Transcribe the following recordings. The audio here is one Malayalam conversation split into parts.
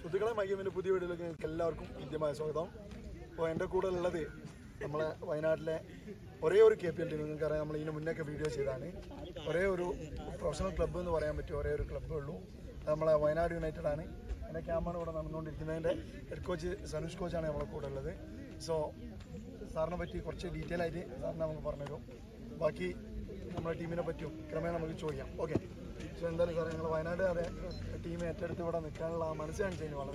സുഹൃത്തുക്കളെ മൈഗമിൻ്റെ പുതിയ വീഡിയോയിലേക്ക് നിങ്ങൾക്ക് എല്ലാവർക്കും ഹൃദ്യമായ സ്വാഗതം. അപ്പോൾ എൻ്റെ കൂടെ ഉള്ളത് നമ്മളെ വയനാട്ടിലെ ഒരേ ഒരു KPL ടീം. നിങ്ങൾക്കറിയാം, നമ്മൾ ഇതിന് മുന്നേയൊക്കെ വീഡിയോ ചെയ്താണ്. ഒരേ ഒരു പ്രൊഫഷണൽ ക്ലബ്ബ് എന്ന് പറയാൻ പറ്റിയ ഒരേ ഒരു ക്ലബ്ബേ ഉള്ളൂ. അത് നമ്മളെ വയനാട് യുണൈറ്റഡ് ആണ്. എൻ്റെ ക്യാമ്പാണ് ഇവിടെ നടന്നുകൊണ്ടിരിക്കുന്നതിൻ്റെ ഹെഡ് കോച്ച് സനുഷ് കോച്ചാണ് നമ്മളെ കൂടെ ഉള്ളത്. സോ സാറിനെ പറ്റി കുറച്ച് ഡീറ്റെയിൽ ആയിട്ട് സാറിനെ നമുക്ക് പറഞ്ഞുതരും. ബാക്കി നമ്മുടെ ടീമിനെ പറ്റിയും ക്രമേണ നമുക്ക് ചോദിക്കാം. ഓക്കെ. പക്ഷേ എന്തായാലും സാറേ, ഞങ്ങൾ വയനാട് ടീം ഏറ്റെടുത്ത് ഇവിടെ നിൽക്കാനുള്ള മനസ്സ് കാണിച്ചതിന് വളരെ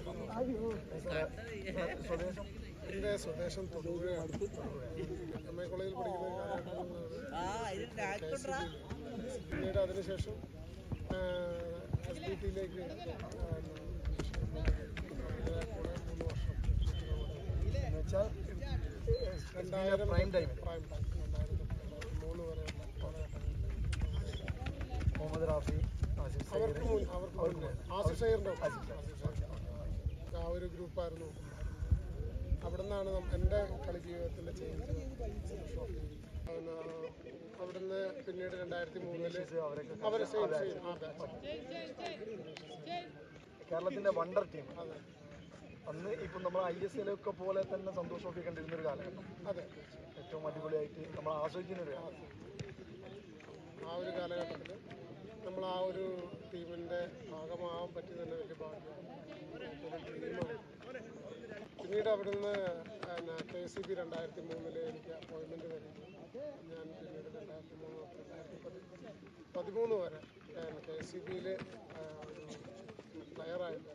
സ്വദേശം എൻ്റെ സ്വദേശം തൊടുപുഴയാണ്. MA കോളേജിൽ പഠിക്കുന്ന പിന്നീട് അതിനുശേഷം SBTയിലേക്ക് 3 വർഷം എന്ന് വെച്ചാൽ 2000 പ്രൈം ടൈം 2003 വരെ മുഹമ്മദ് റാഫി ആസിഫ് സയ്യിറിൻ്റെ ആ ഒരു ഗ്രൂപ്പായിരുന്നു. അവിടെ നിന്നാണ് എൻ്റെ കളി ജീവിതത്തിൻ്റെ ചേഞ്ച്. അവിടുന്ന് പിന്നീട് 2003 അവരെ കേരളത്തിന്റെ വണ്ടർ ടീം. അന്ന് ഇപ്പം നമ്മൾ ISL ഒക്കെ പോലെ തന്നെ സന്തോഷമൊക്കെ കണ്ടിരുന്നൊരു കാലഘട്ടം. അതെ, ഏറ്റവും അടിപൊളിയായിട്ട് നമ്മൾ ആസ്വദിക്കുന്നൊരു കാലം. ആ ഒരു കാലഘട്ടത്തിൽ നമ്മൾ ആ ഒരു ടീമിൻ്റെ ഭാഗമാകാൻ പറ്റി തന്നെ വലിയ ഭാഗ്യമാണ്, ഡ്രീമാണ്. പിന്നീട് അവിടുന്ന് KCB 2003 എനിക്ക് അപ്പോയിൻമെൻറ്റ് വരുന്നു. ഞാൻ പിന്നീട് 2013 വരെ KCBയിൽ ഒരു പ്ലെയറായിട്ട്.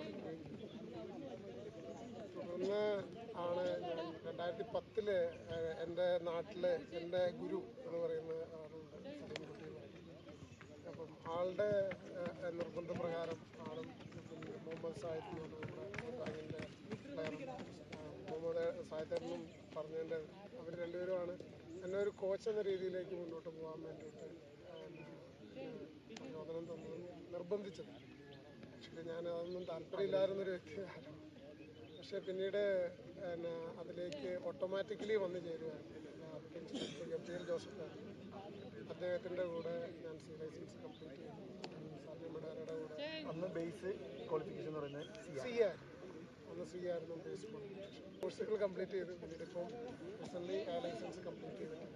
തുടർന്ന് ആണ് ഞാൻ 2010 എൻ്റെ നാട്ടിൽ എൻ്റെ ഗുരു എന്ന് പറയുന്ന ആളുണ്ട്, സലീംകുട്ടി. അപ്പം ആളുടെ നിർബന്ധപ്രകാരം ആളും മുഹമ്മദ് സാഹിദ് എന്ന് പറഞ്ഞ അതിൻ്റെ പ്ലെയറും മുഹമ്മദ് സാഹിദേട്ടനും പറഞ്ഞതിൻ്റെ അവർ രണ്ടുപേരുമാണ് എന്നെ ഒരു കോച്ച് എന്ന രീതിയിലേക്ക് മുന്നോട്ട് പോകാൻ വേണ്ടിയിട്ട് പ്രചോദനം തന്നതും നിർബന്ധിച്ചത്. ആക്ച്വലി ഞാൻ അതൊന്നും താല്പര്യമില്ലായിരുന്നൊരു വ്യക്തിയാണ്. പക്ഷേ പിന്നീട് അതിലേക്ക് ഓട്ടോമാറ്റിക്കലി വന്നു ചേരുവായിരുന്നു. ഗബ്രിയേൽ ജോസഫ് അദ്ദേഹത്തിൻ്റെ കൂടെ ഞാൻ C ലൈസൻസ് കംപ്ലീറ്റ് ചെയ്തു. സാജി മഡാരയുടെ കൂടെ അന്ന് ബേസ് ക്വാളിഫിക്കേഷൻ എന്ന് പറയുന്നത് അന്ന് C ആയിരുന്നു ബേസ് ക്വാളിഫിക്കേഷൻ. കോഴ്സുകൾ കംപ്ലീറ്റ് ചെയ്തു. പിന്നീട് ഇപ്പം റീസെൻ്റ്ലി A ലൈസൻസ് കംപ്ലീറ്റ് ചെയ്തിട്ടുണ്ട്.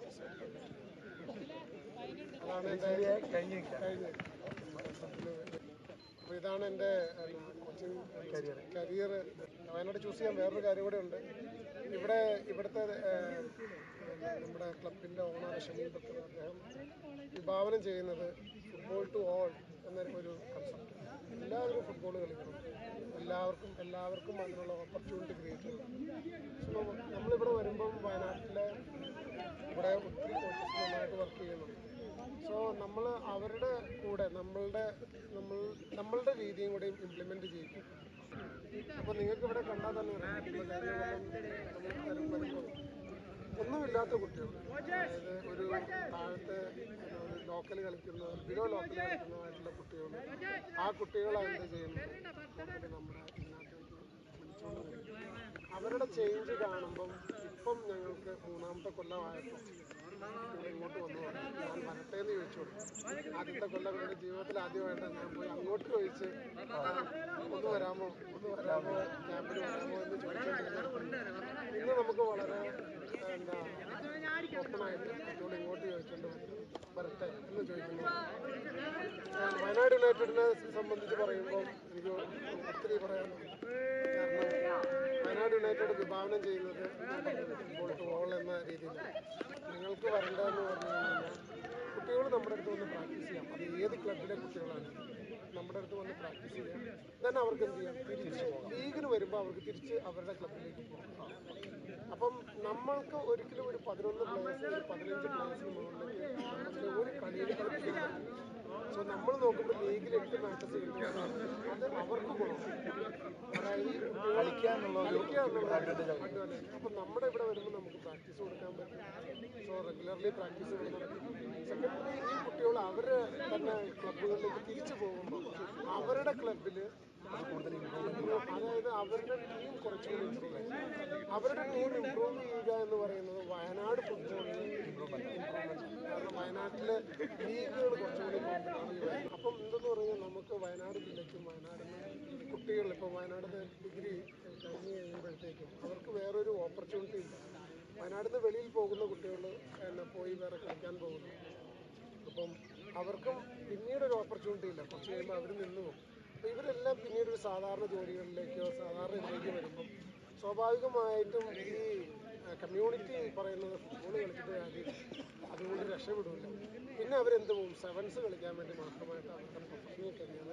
അതാണ് എൻ്റെ കഴിഞ്ഞ. അപ്പോൾ ഇതാണ് എൻ്റെ കോച്ചിങ് കരിയർ. വയനാട് ചൂസ് ചെയ്യാൻ വേറൊരു കാര്യം കൂടെ ഉണ്ട്. ഇവിടുത്തെ നമ്മുടെ ക്ലബിൻ്റെ ഓണർ ഷമീൽ ബക്കർ അദ്ദേഹം വിഭാവനം ചെയ്യുന്നത് ഫുട്ബോൾ ടു ഓൾ എന്നൊരു കൺസെപ്റ്റ്. എല്ലാവരും ഫുട്ബോൾ കളിക്കണം, എല്ലാവർക്കും അതിനുള്ള ഓപ്പർച്യൂണിറ്റി ക്രിയേറ്റ് ചെയ്യണം. സോ നമ്മളിവിടെ വരുമ്പം വയനാട്ടിലെ ഇവിടെ ഒത്തിരി കോച്ചസ് നന്നായിട്ട് വർക്ക് ചെയ്യുന്നുണ്ട്. സോ നമ്മൾ അവരുടെ കൂടെ നമ്മളുടെ രീതിയും കൂടെ ഇംപ്ലിമെൻറ്റ് ചെയ്യിക്കും. അപ്പോൾ നിങ്ങൾക്ക് ഇവിടെ കണ്ടാൽ തന്നെ വരുമ്പോൾ ഒന്നുമില്ലാത്ത കുട്ടികൾ, അതായത് ഒരു താഴത്തെ ഒരു ലോക്കൽ കളിക്കുന്ന ബിലോ ലോക്കൽ കളിക്കുന്നതായിട്ടുള്ള കുട്ടികൾ, ആ കുട്ടികളാണ് എന്ത് ചെയ്യുന്നത് നമ്മുടെ ഇതിനകത്തേക്ക് വിളിച്ചുകൊണ്ട് വരും. അവരുടെ ചേഞ്ച് കാണുമ്പം ഇപ്പം ഞങ്ങൾക്ക് 3ാമത്തെ കൊല്ലമായപ്പോൾ ഇവിടെ ഇങ്ങോട്ട് വന്നു പറഞ്ഞു ഞാൻ വരട്ടെ എന്ന് ചോദിച്ചു. ആദ്യത്തെ കൊല്ലം എൻ്റെ ജീവിതത്തിൽ ആദ്യമായിട്ട് ഞാൻ പോയി അങ്ങോട്ട് ചോദിച്ച് ഒന്ന് വരാമോ ക്യാമ്പിൽ വരാമോ എന്ന് ചോദിച്ചുകൊണ്ടിരുന്നത്. ഇന്ന് നമുക്ക് വളരെ ഓപ്പണായിട്ട് എന്നോട് ഇങ്ങോട്ട് ചോദിച്ചുകൊണ്ട് വരട്ടെ എന്ന് ചോദിക്കുന്നു. വയനാട് യുണൈറ്റഡിനെ സംബന്ധിച്ച് പറയുമ്പോൾ എനിക്ക് ഒത്തിരി പറയാനുണ്ട്. കാരണം വയനാട് യുണൈറ്റഡ് വിഭാവനം ചെയ്യുന്നത് ഫുട്ബോൾ ടു ഓൾ എന്ന രീതിയിലാണ്. നിങ്ങൾക്ക് വരേണ്ടതെന്ന് പറഞ്ഞു കഴിഞ്ഞാൽ കുട്ടികൾ നമ്മുടെ അടുത്ത് വന്ന് പ്രാക്ടീസ് ചെയ്യാം. അത് ഏത് ക്ലബിലെ കുട്ടികളാണ് നമ്മുടെ അടുത്ത് വന്ന് പ്രാക്ടീസ് ചെയ്യാം. തന്നെ അവർക്ക് എന്ത് ചെയ്യാം, തിരിച്ച് ലീഗിന് വരുമ്പോൾ അവർക്ക് തിരിച്ച് അവരുടെ ക്ലബിലേക്ക് പോകാം. അപ്പം നമ്മൾക്ക് ഒരിക്കലും ഒരു 11 പ്ലേയേഴ്സ് 15 പ്ലേയേഴ്സിന് മുകളിലേക്ക് ഒരു കളിയിൽ കളിപ്പിക്കാൻ. സോ നമ്മൾ നോക്കുമ്പോൾ ലീഗിൽ 8 മാച്ചസ് കിട്ടുകയാണ്. അത് അവർക്ക് ഗുണം, അതായത് കളിക്കാന്നുള്ള. അപ്പം നമ്മുടെ ഇവിടെ വരുമ്പോൾ നമുക്ക് പ്രാക്ടീസ് കൊടുക്കാൻ പറ്റും. സോ റെഗുലർലി പ്രാക്ടീസ് കൊടുക്കണം. സെക്കൻഡറി ഈ കുട്ടികൾ അവർ തന്നെ ക്ലബ്ബുകളിലേക്ക് തിരിച്ചു പോകുമ്പോൾ അവരുടെ ക്ലബിൽ അതായത് അവരുടെ ടീം കുറച്ചുകൂടി ഇമ്പ്രൂവ് ചെയ്യും. അവരുടെ ടീം ഇമ്പ്രൂവ് ചെയ്യുക എന്ന് പറയുന്നത് വയനാട് ഫുട്ബോളിന് ഇമ്പ്രൂവ്മെൻറ്റ്. കാരണം വയനാട്ടിലെ ലീഗുകൾ കുറച്ചുകൂടി കോമ്പറ്റീവ്. അപ്പം എന്തെന്ന് പറഞ്ഞാൽ നമുക്ക് വയനാട് ജില്ലയ്ക്കും വയനാടിന് കുട്ടികൾ കുട്ടികൾ ഇപ്പോൾ വയനാട് ഡിഗ്രി കഴിഞ്ഞ് കഴിയുമ്പോഴത്തേക്കും അവർക്ക് വേറൊരു ഓപ്പർച്യൂണിറ്റി ഇല്ല. വയനാട്ടിൽ നിന്ന് വെളിയിൽ പോകുന്ന കുട്ടികൾ പോയി വേറെ കളിക്കാൻ പോകുന്നു. അപ്പം അവർക്കും പിന്നീടൊരു ഓപ്പർച്യൂണിറ്റി ഇല്ല. കുറച്ച് കഴിയുമ്പോൾ അവർ നിന്ന് പോകും. അപ്പോൾ ഇവരെല്ലാം പിന്നീട് ഒരു സാധാരണ ജോലികളിലേക്കോ സാധാരണ ഇതിലേക്ക് വരുമ്പം സ്വാഭാവികമായിട്ടും ഈ കമ്മ്യൂണിറ്റി പറയുന്നത് ഫുട്ബോൾ കളിച്ചിട്ട് കാര്യം അതുകൊണ്ട് രക്ഷപ്പെടില്ല. പിന്നെ അവരെന്ത് പോകും, സെവൻസ് കളിക്കാൻ വേണ്ടി മാത്രമായിട്ട് അവരുടെ പ്രൊഫഷണൽ കരിയർ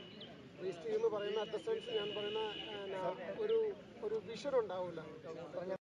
വേസ്റ്റ് ചെയ്യുമെന്ന് പറയുന്ന അറ്റ് ദ സെൻസ് ഞാൻ പറയുന്ന ഒരു വിഷൻ ഉണ്ടാവില്ല.